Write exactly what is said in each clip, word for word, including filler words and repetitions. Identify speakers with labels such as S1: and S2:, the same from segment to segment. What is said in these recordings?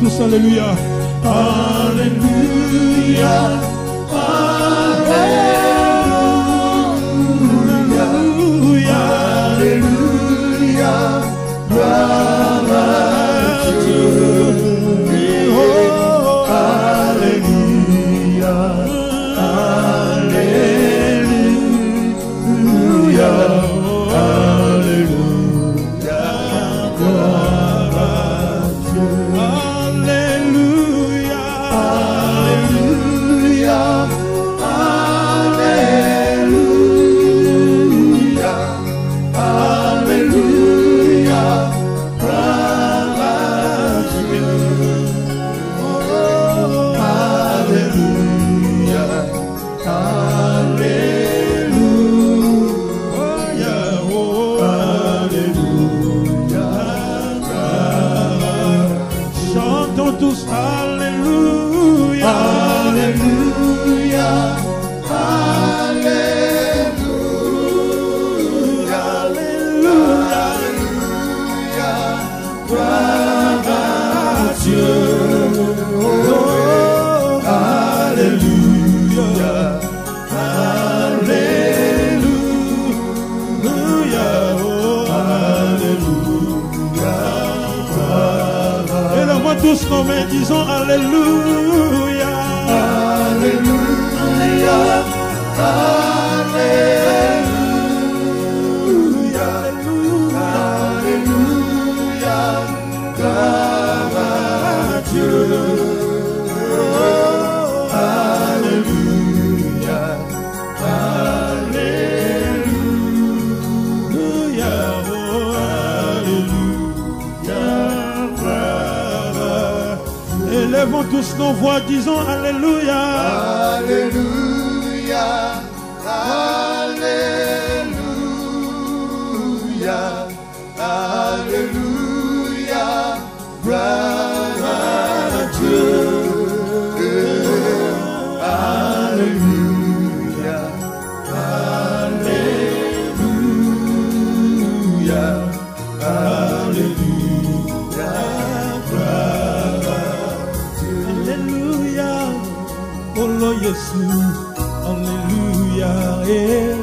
S1: tous, alléluia.
S2: Alléluia. Alléluia. Alléluia. Gloire à Dieu. Oh, Alléluia. Alléluia. Alléluia. Gloire à Dieu.
S1: Alléluia.
S2: Alléluia. Alléluia. Alléluia. Gloire à Dieu. Oh, Alléluia. Alléluia. Oh, Alléluia.
S1: Chantons tous, alléluia.
S2: Alléluia. Alléluia. Alléluia. Gloire à Dieu. Oh, Alléluia. Alléluia. Oh, Alléluia.
S1: Et la voix tous nos mains, disons alléluia.
S2: Alléluia. Alléluia. Alléluia. Gloire à Dieu. Oh, Alléluia. Alléluia. Oh, Alléluia.
S1: Élevons tous nos voix, disons alléluia.
S2: Alléluia. Alléluia. Alléluia. Gloire à Dieu. Alléluia. Alléluia. Alléluia. Gloire à Dieu.
S1: Alléluia. Oh Lord Jésus. Alléluia. Eh.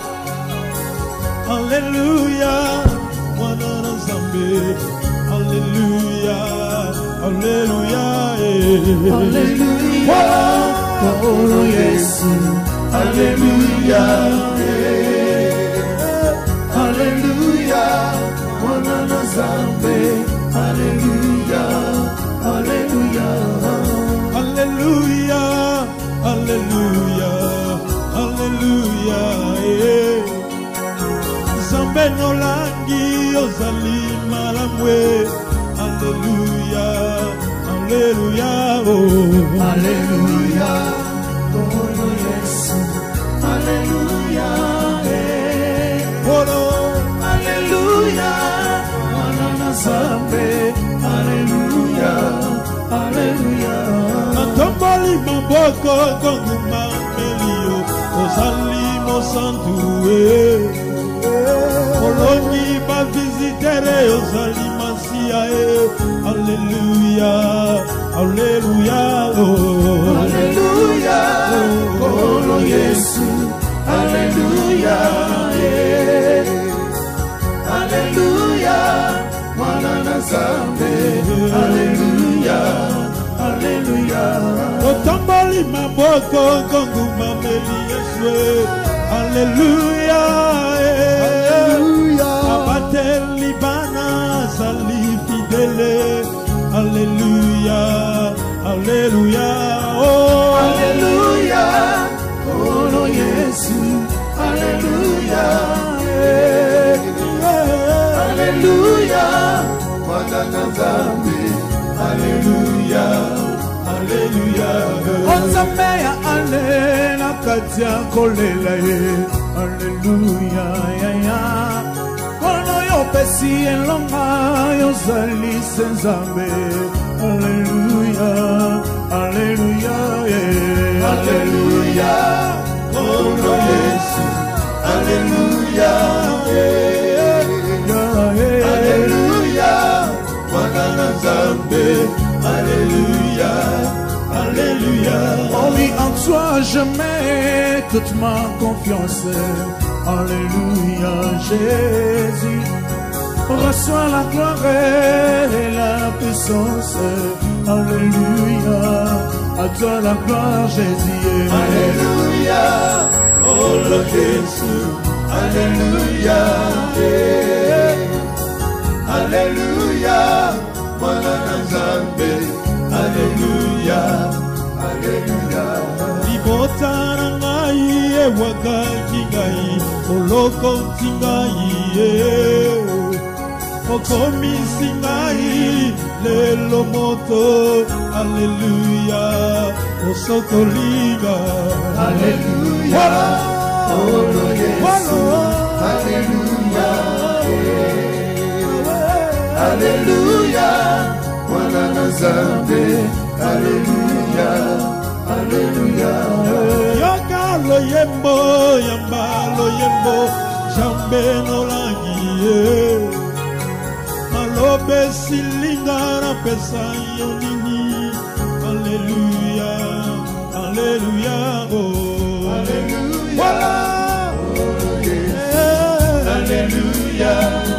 S1: Alléluia. Mwana na Nzambe. Alléluia. Alléluia. Eh.
S2: Alléluia. Oh Jésus. Alléluia. Alléluia. Mwana na Nzambe. Alléluia. Alléluia.
S1: Alléluia. Alléluia. Alléluia. Eh. Nzambe nolangi ozali malamwe. Alléluia. Alléluia. Oh.
S2: Alléluia. Oh Jésus. Alléluia.
S1: Oh Lord.
S2: Alléluia. Mwana na Nzambe. Alléluia. Alléluia.
S1: Natomboli maboko konguma melio ozali mosantu eh. Olongi ba visitere ozali masia eh. Alléluia. Alléluia. Oh.
S2: Alléluia. Oh Jésus. Alléluia. Alléluia. Mwana na Nzambe. Alléluia. Alléluia.
S1: Otomboli maboko konguma meli Yesu. Alléluia.
S2: Alléluia.
S1: Abateli bana zali fidèle. Alléluia. Alléluia. Oh.
S2: Alléluia. Oh Jésus. Alléluia. Alléluia. Mwana na Nzambe. Alléluia. Alléluia.
S1: Nzambe ya ale na kati ya kolela ye. Alléluia. Ya ya. Kono yo pesi elonga yozali se Nzambe. Alléluia. Alléluia.
S2: Alléluia. Oh Jésus. Alléluia. Alléluia. Mwana na Nzambe. Alléluia. Alléluia, Alléluia.
S1: Oh oui, en toi je mets toute ma confiance. Alléluia, Jésus. Reçois la gloire et la puissance. Alléluia, à toi la gloire, Jésus.
S2: Alléluia, oh le Jésus. Alléluia, yeah. Alléluia, Mwana Nzambe. Alléluia, Alléluia.
S1: Libotana ngai e wakaki ngai oloko tingai okomisi ngai lelo moto. Alléluia, osokolinga.
S2: Alléluia, oh le Jésus. Alléluia, yeah. Alléluia, Mwana Nzambe. Alléluia, Alléluia.
S1: Yoka lo yembo, yamba lo yembo, jambe no langie. Malobe silinga na pesa yonini. Alléluia, Alléluia, oh.
S2: Alléluia, oh yeah. Alléluia,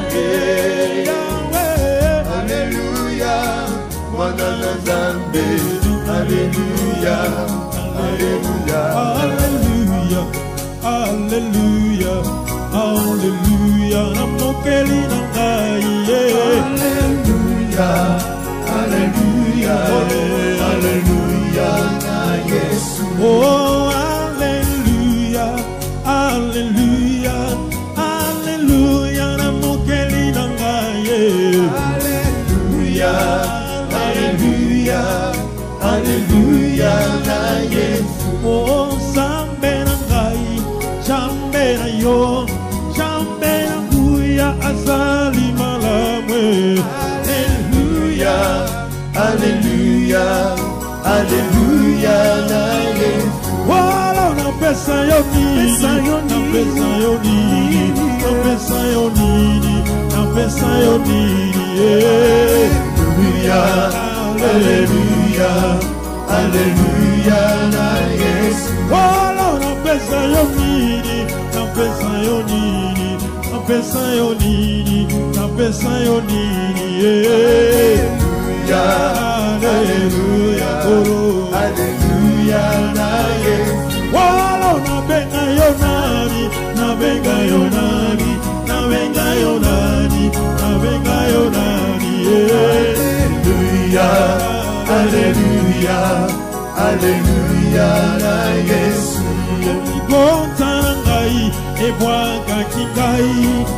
S2: yeah. Alléluia, Mwana Nzambe. Alléluia, Alléluia,
S1: Alléluia, Alléluia, Alléluia, namokeli na ngai.
S2: Alléluia, Alléluia, Alléluia, na Yesu.
S1: Oh, Alléluia, Alléluia, Alléluia, namokeli na ngai.
S2: Alléluia, Alléluia, Alléluia, na Yesu.
S1: Oh, Zambe na ngai, Jambe na yo, Jambe na nguya azali malamwe.
S2: Alléluia, Alléluia, Alléluia, na Yesu.
S1: Wala na pesa yo nini, na pesa yo nini, na pesa yo nini, na pesa yo nini.
S2: Alléluia, Alléluia, Alléluia, na Yesu.
S1: Wala na pesa yo nini, na pesa yo nini, na pesa yo nini, na pesa yo nini.
S2: Alléluia, Alléluia, Alléluia, na Yesu.
S1: Wala na benga yo nani, na benga yo nani, na benga yo nani, na benga yo nani.
S2: Alléluia, Alléluia, Alléluia, na Yesu.
S1: Bontangai e bwaka kingai,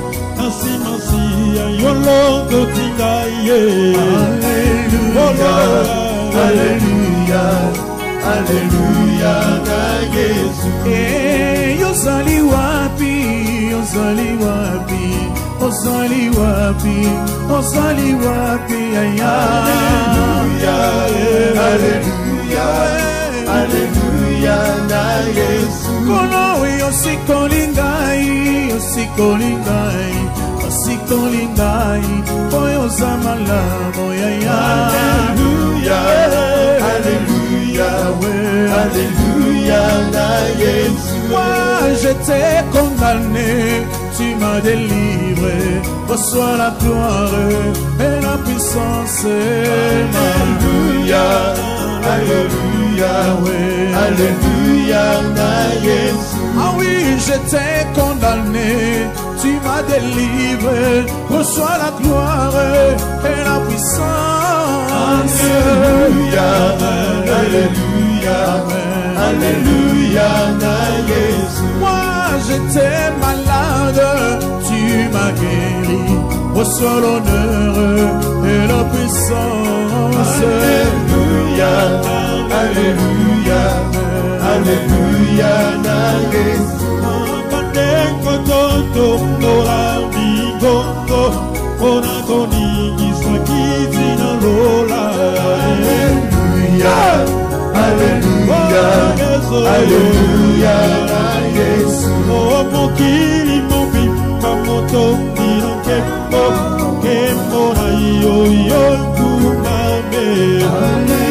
S1: asimasia yolongo tingai.
S2: Alléluia, Alléluia, Alléluia, na Yesu.
S1: Eh, yozali wapi, yozali wapi, ozali wapi, ozali wapi, aya.
S2: Alléluia, Alléluia, Alléluia, na Yesu.
S1: Kono yosikolingai, yosikolingai, yosikolingai, oyoza malamu, aya.
S2: Alléluia, Alléluia, Alléluia, na Yesu.
S1: Moi je t'ai condamné, tu m'as délivré. Reçois la gloire et la puissance.
S2: Alléluia, Alléluia, Alléluia, na Yesu.
S1: Ah oui, je t'ai condamné, tu m'as délivré. Reçois la gloire et la puissance.
S2: Alléluia, Alléluia, Alléluia, na Yesu.
S1: Moi j'étais malade, tu m'as guéri. Reçois l'honneur et la puissance.
S2: Alléluia, Alléluia, Alléluia, na Yesu.
S1: Mandengo toto nora bingongo, ona konigi sakiti na lola.
S2: Alléluia, Alléluia, Alléluia, na Yesu.
S1: Oh mokili mobimba moto nino kembo, kembo na yo yo kumame.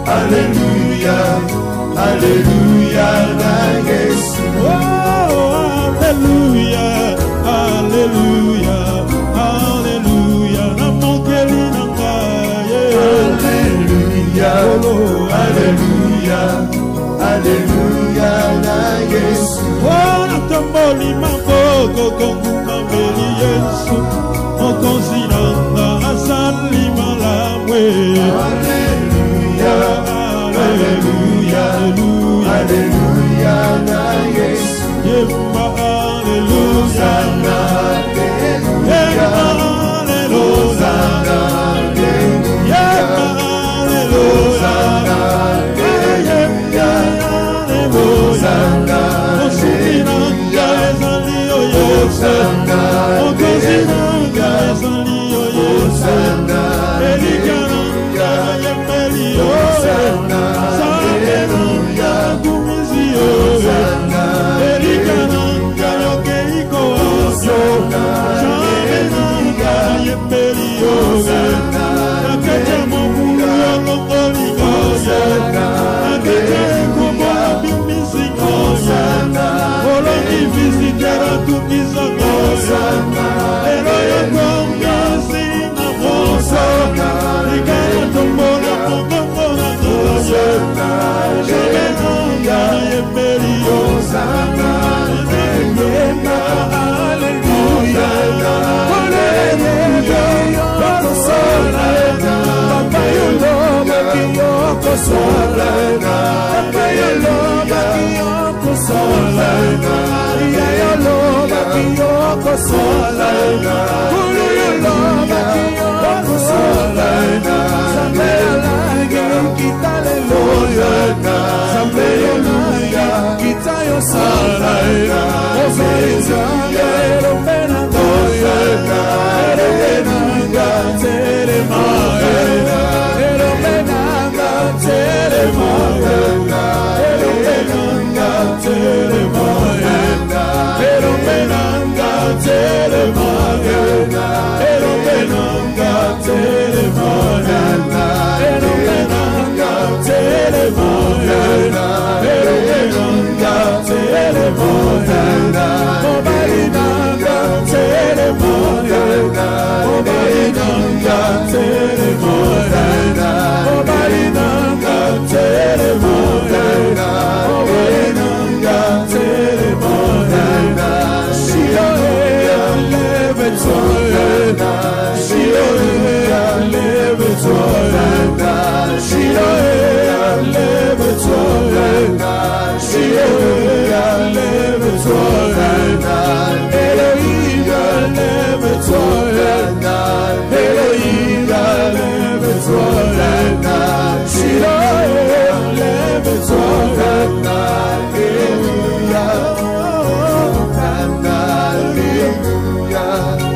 S2: Alléluia, Alléluia, na Yesu.
S1: Oh, Alléluia, Alléluia, Alléluia, na mokeli nanga.
S2: Alléluia, Alléluia, Alléluia, na Yesu.
S1: Oh, na tamboli maboko konguma mbeli Yesu. Mokonzi nanga azali malamwe.
S2: Alléluia, Alléluia, Alléluia, na Yesu.
S1: Yemba Alléluia, Yemba Alléluia, Yemba Alléluia, Yemba Alléluia. Mokonzi nanga ezali yo Yesu. Mokonzi nanga ezali yo Yesu. Elika nanga yembeli yo. Zambe nanga kumizi yo. Elika nanga yokeiko yo. Zambe nanga yembeli yo. Nakeja mokulu yo lokoli yo. Nakeja ekobo bimisi yo. Olongi visitera tukizango. Ero yokonga singa mosa. Ikaya tombola mokongona gosa. Jambe nanga yembeli yo. Yemba Alleluia. Alleluia. Yokosola. Papa yoloba kiyokosola. Papa yoloba kiyokosola. Iya yoloba kiyokosola. Kulu yoloba kiyokosola. Zambe alage kita aleluia. Zambe yoloya kita yosala. Ozo izange eropena goya. Eropenanga teremae. Eropenanga teremae. Eropenanga teremae. Eropenanga teremae. Eropenanga teremae. Eropenanga teremae. Eropenanga teremae. Mobalinanga teremae. Mobalinanga teremae. Mobalinanga teremae. Mobalinanga teremae. Shiloh, lève-toi. Shiloh, lève-toi. Shiloh, lève-toi. Shiloh, lève-toi. Elohim, lève-toi. Elohim, lève-toi. Shiloh, lève-toi.
S2: Alléluia, Alléluia.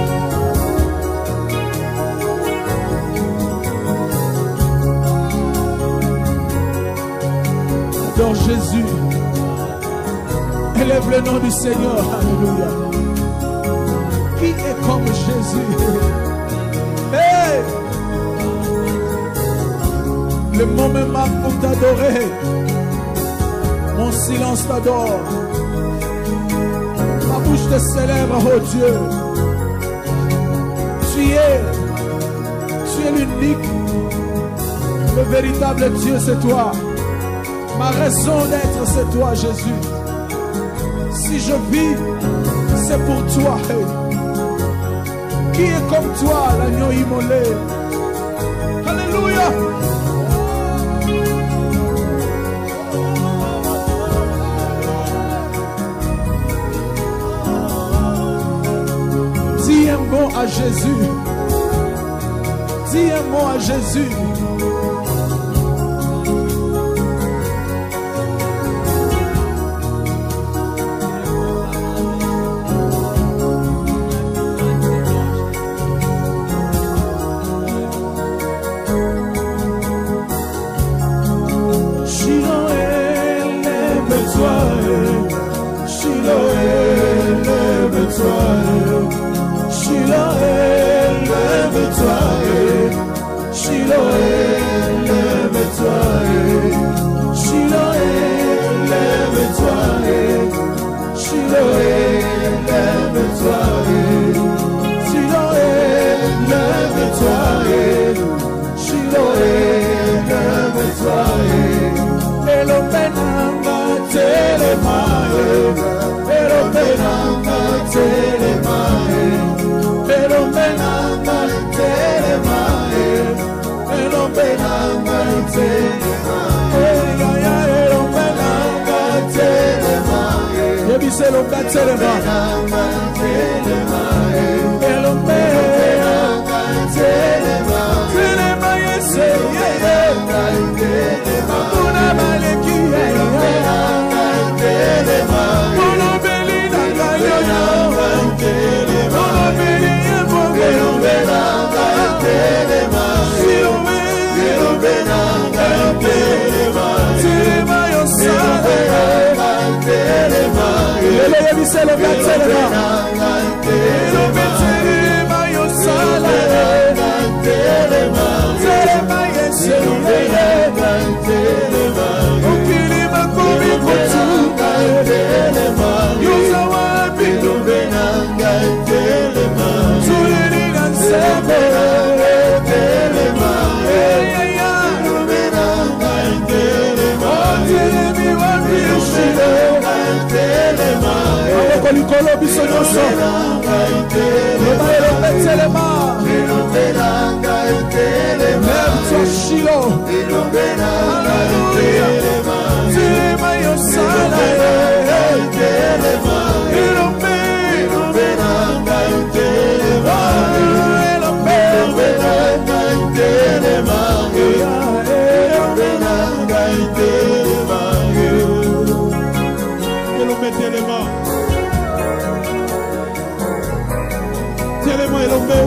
S1: Adore Jésus. Élève le nom du Seigneur. Alléluia. Qui est comme Jésus? Hey! Le mot me manque pour t'adorer. Mon silence t'adore. Ma bouche te célèbre, oh Dieu. Tu es, tu es l'unique. Le véritable Dieu, c'est toi. Ma raison d'être, c'est toi, Jésus. Si je vis, c'est pour toi. Hey. Qui est comme toi, l'agneau immolé? Alléluia. Dis un mot à Jésus. Dis un mot à Jésus.
S2: Shiloh, lève-toi.
S1: Elombe nanga telemae, elombe nanga telemae, elombe nanga telemae, elombe nanga telemae, elombe nanga telemae, yebise elombe telemae, elombe nanga telemae, telemae se Kuna maleki elombe nanga telemae, kuna beli nanga yoyo, kuna beli yemboge elombe nanga telemae, elombe nanga telemae, telemae osale nanga telemae, elombe yebise elombe telemae, elombe telemae osale nanga telemae, telemae elombe nanga telemae, ukilima komi kutuka telemae, yuza wapi elombe nanga telemae, tulini nansebe telemae, elombe nanga telemae, telemi wapi ushile telemae, awoko likolo biso nyoso elombe elombe telemae, elombe nanga telemae, même toi Shilo elombe nanga telemae, telemae osala telemae, elombe elombe nanga telemae, elombe nanga telemae, elombe nanga telemae, elombe telemae, telemae elombe.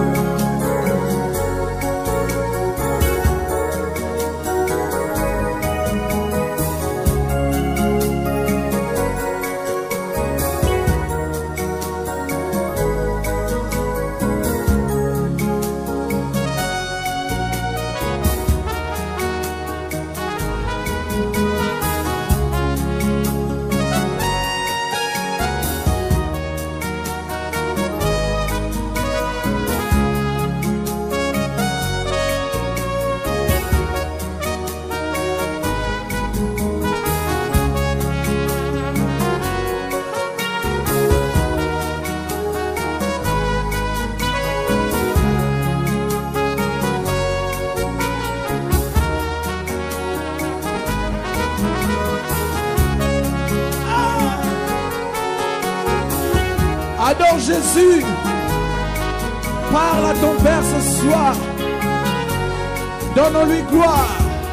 S1: Adore Jésus. Parle à ton Père ce soir. Donne-lui gloire.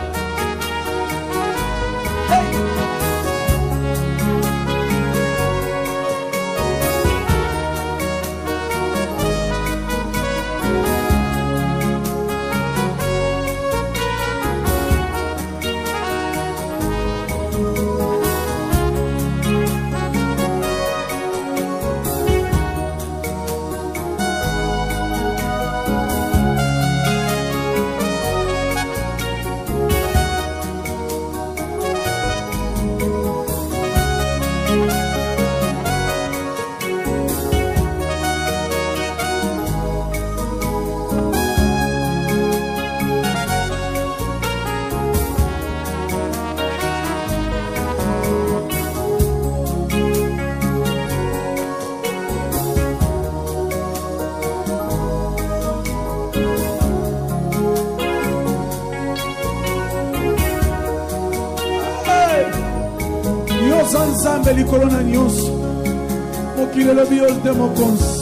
S1: Hey. Nzambe likolo na nyonso mokili elobi yo nde mokonzi.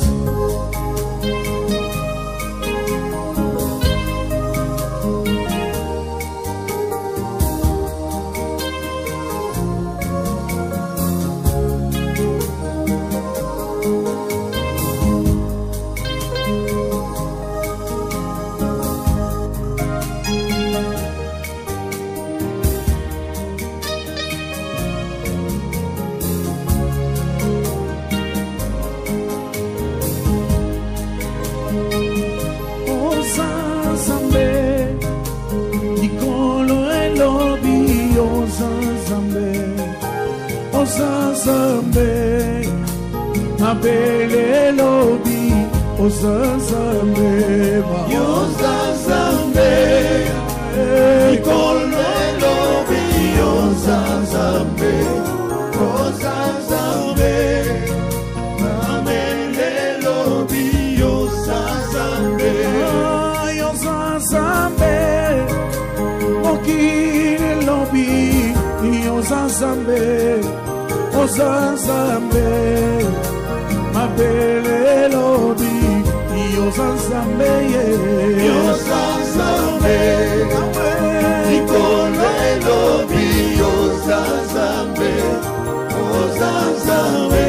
S1: Ozazambe, mabele lobi, Ozazambe,
S2: Ozazambe, Nicolo Zambe, Oza Zambe, Mamele Lobi, Oza Zambe,
S1: Oza Zambe, Mokile Lobi, Oza Zambe, Oza Zambe, Mabele Lobi, Oza Zambe,
S2: Oza Zambe, Nikole Lobi, Oza Zambe, Oza Zambe,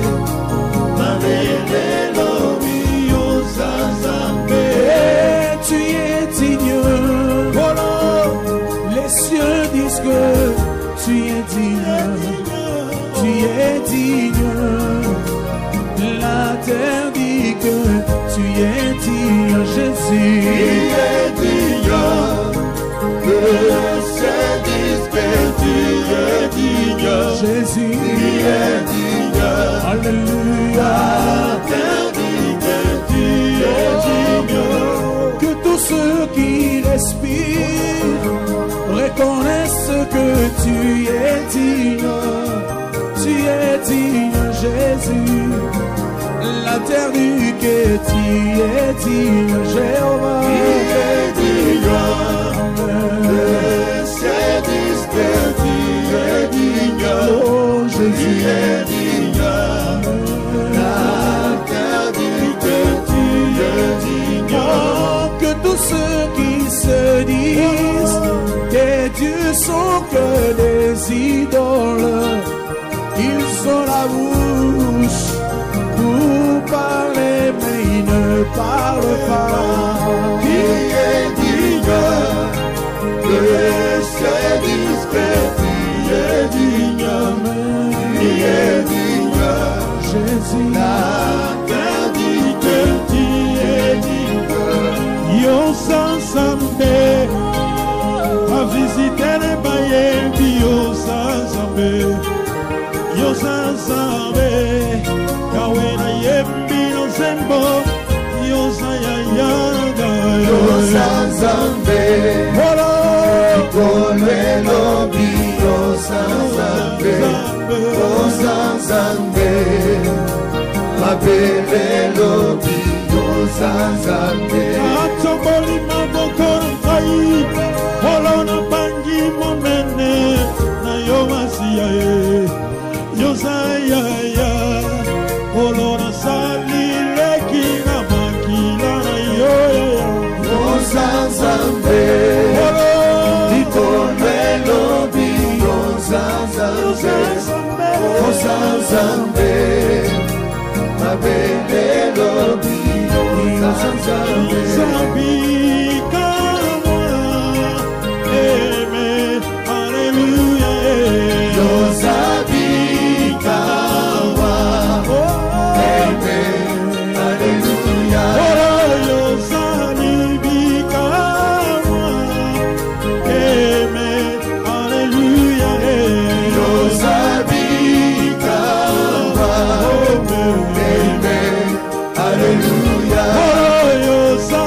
S2: Mabele Lobi, Oza Zambe.
S1: Tu es digne, voilà, les cieux disent que tu es digne, tu es digne, la terre dit que tu es digne, Jésus.
S2: Tu es digne, le ciel dit que tu es digne,
S1: Jésus.
S2: Tu es digne,
S1: Alléluia.
S2: la terre dit que tu es digne.
S1: Que tous ceux qui respirent reconnaissent que tu es digne, tu es digne, Jésus. La terre dit que tu es digne, Jéhovah.
S2: Tu es digne, le ciel dit que tu es digne,
S1: Oh
S2: tu
S1: Jésus.
S2: es digne, la terre dit que tu es digne.
S1: Oh, que tous ceux qui se disent que dieux sont que des idoles, ils ont la bouche pour parler, mais ils ne parlent pas.
S2: Tu es digne, le ciel dit que tu es digne, tu es digne,
S1: Jésus.
S2: la terre dit que tu es digne.
S3: Yosa Zambe, a visiter les bailleurs, Yosa Zambe, Yosa Zambe, Kawena Yembi no Zembo, Yosa Yayaga,
S2: Yosa Zambe,
S3: Voilà,
S2: Nikole Lobi, Yosa Zambe, Yosa Zambe, Mabele Lobi, Yosa Zambe.
S3: Atoboli Mabokoro Fai, Olona Bangi Monene, na Yomasiya, Yosa Yaya, Olona Sali Leki na Makila na Yoya,
S2: Yosa Zambe, Nikole Lobi, Yosa Zambe, Yosa Zambe, Mabele Lobi, Yosa Zambe.
S3: Zambi Kamwa, Amen, Hallelujah,
S2: Yosa Bikawa, Amen, Hallelujah.
S3: Yosa Bikawa, Amen, Hallelujah,
S2: Yosa Bikawa, Amen, Hallelujah.
S3: Yosa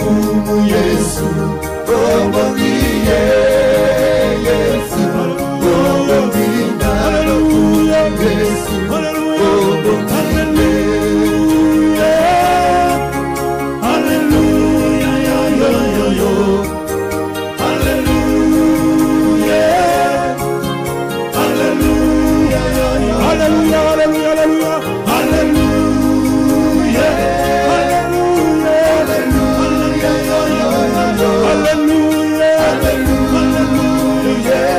S2: hukumu Yesu, obongiye Yesu, obongina Yesu, obongiye.
S3: Hallelujah, yo, yo, yo, yo. Hallelujah, hallelujah, yo, yo. Hallelujah, hallelujah, hallelujah, hallelujah, hallelujah, hallelujah, yo, yo, yo. Hallelujah, hallelujah,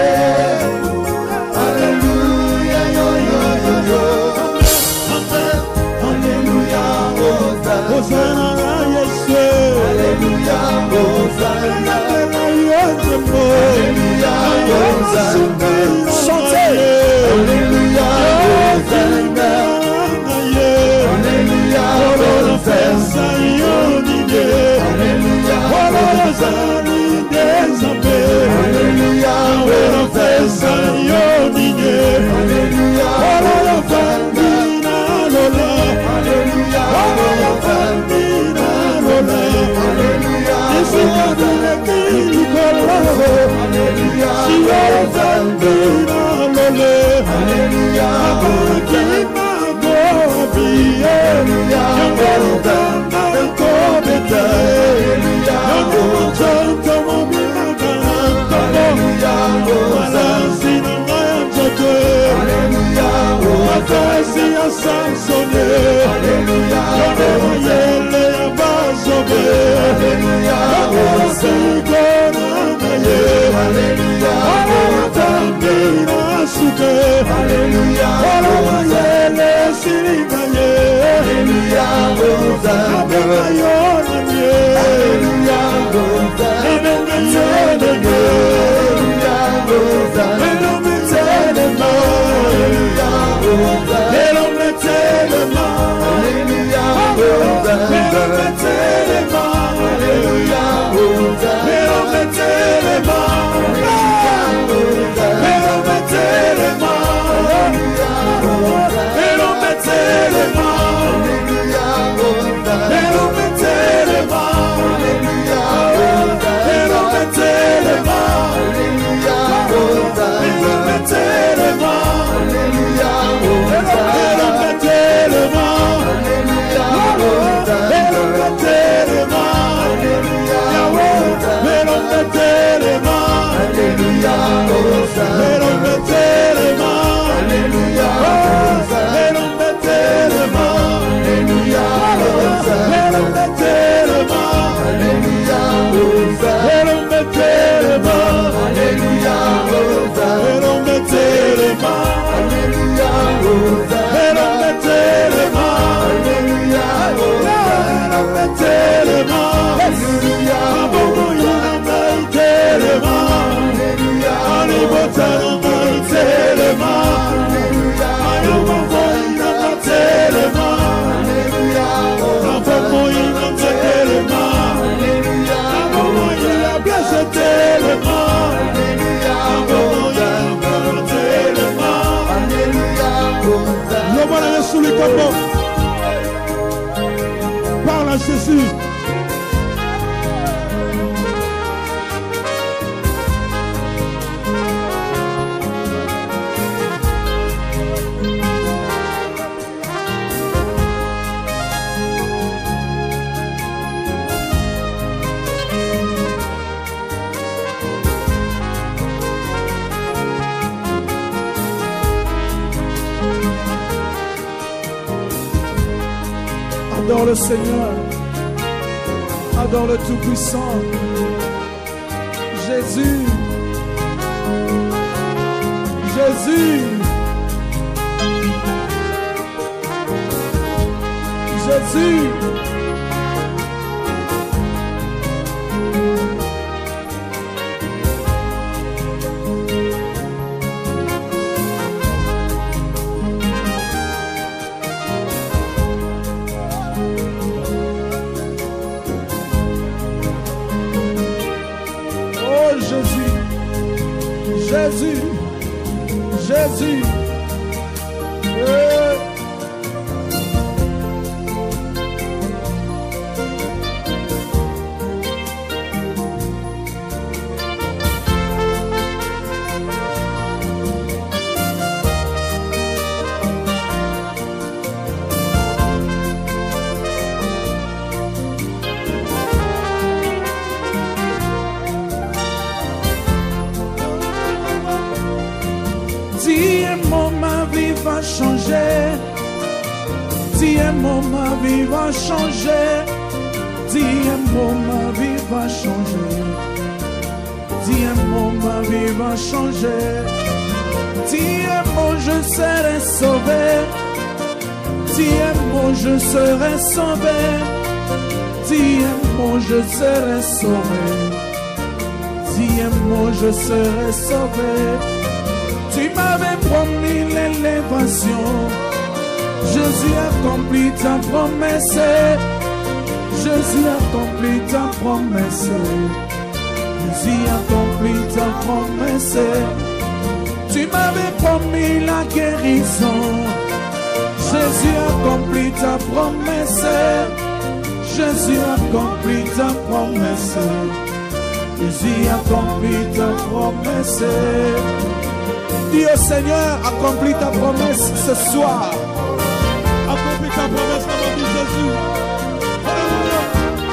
S2: Hallelujah, yo, yo, yo, yo. Hallelujah, Hosanna.
S3: Hosanna, yes,
S2: Hallelujah, Hosanna.
S3: Hallelujah,
S2: Hosanna.
S3: chantez.
S2: Hallelujah, Hosanna. Hallelujah, Hosanna. Hallelujah,
S3: Parle à Jésus.
S1: Adore le Seigneur. Adore le Tout-Puissant. Jésus. Jésus. Jésus. Jésus, Jésus, euh. vie va changer. Dis un mot, ma vie va changer. Dis un mot, ma vie va changer. Dis un mot, ma vie va changer. Dis un mot, je serai sauvé. Dis un mot, je serai sauvé. Dis un mot, je serai sauvé. Dis un mot, je serai sauvé. Tu m'avais promis l'élévation. Jésus accomplit ta promesse. Jésus accomplit ta promesse. Jésus accomplit ta promesse. Tu m'avais promis la guérison. Jésus accomplit ta promesse. Jésus accomplit ta promesse. Jésus accomplit ta promesse. Dis au Seigneur, accomplis ta promesse ce soir.
S3: Accomplis ta promesse dans notre vie, Jésus. Alléluia.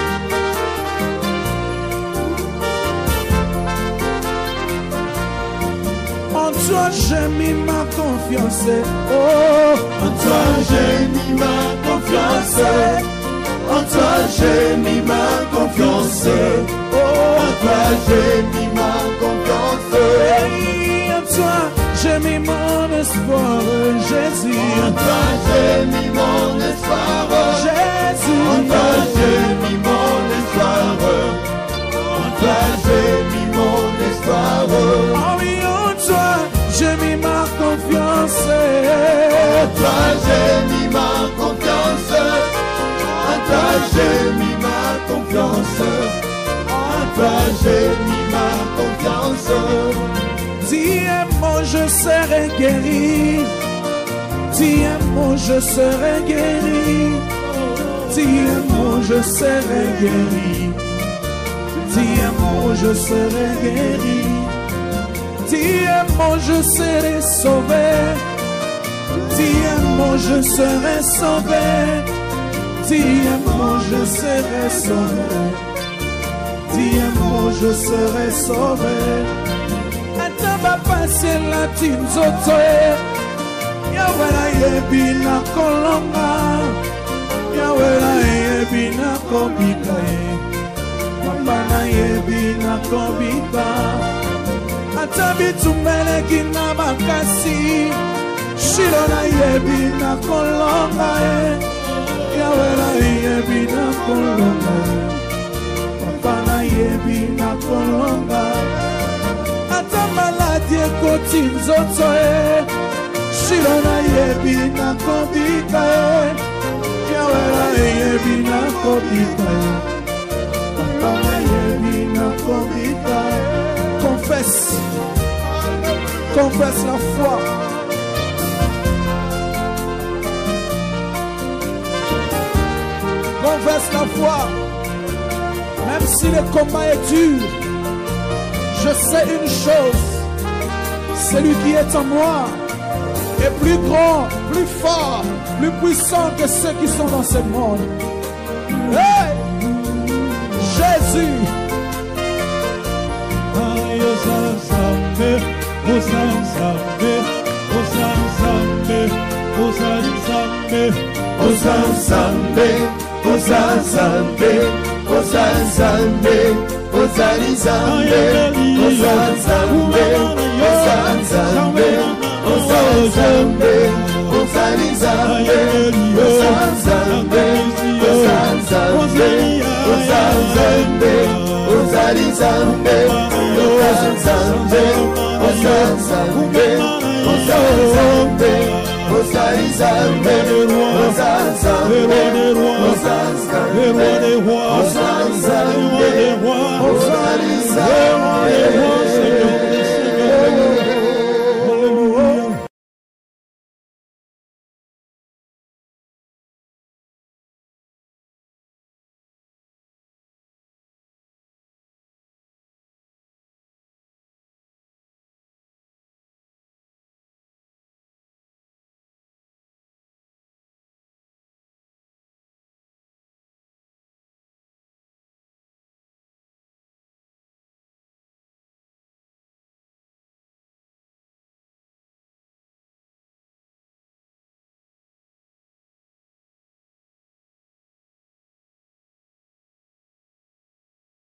S1: En toi j'ai mis ma confiance. Oh,
S2: en toi j'ai mis ma confiance. En toi j'ai mis ma confiance. Oh, en toi j'ai mis ma confiance.
S1: Hey, en toi j'ai mis mon espoir, Jésus.
S2: En toi j'ai mis mon espoir.
S1: Jésus.
S2: En toi j'ai mis mon espoir. En toi j'ai mis mon espoir.
S1: Oh oui, en toi j'ai mis ma confiance.
S2: En toi j'ai mis ma confiance. En toi j'ai mis ma confiance. En toi j'ai mis ma confiance.
S1: Dis un mot, je serai guéri. Dis un mot, je serai guéri. Dis un mot, je serai guéri. Dis un mot, je serai guéri. Dis un mot, je serai sauvé. Dis un mot, je serai sauvé. Dis un mot, je serai sauvé. Dis un mot, je serai sauvé. Ataba passer la tinzotoe. Yawela yebina kolonga. Yawela yebina kobika. Mambana yebina kobika. Atabi tumele kina makasi. Shirona yebina kolonga. Yawela yebina kolonga. Mambana yebina kolonga. Ata maladie koti nzoto e. Shirona yebina kobika e. Yawela yebina kobika e. Mambana yebina kobika e. Confesse, confesse la foi. Confesse la foi. Même si le combat est dur, je sais une chose. Celui qui est en moi est plus grand, plus fort, plus puissant que ceux qui sont dans ce monde. Hey! Jésus!
S2: Osansambe, Osansambe, Osansambe, Osansambe, Osansambe, Osansambe, Osansambe, Osansambe, Osansambe, Osansambe, Osansambe, Osansambe, Osansambe, Osansambe, Osansambe, Osansambe, Osansambe, Osansambe, Osansambe,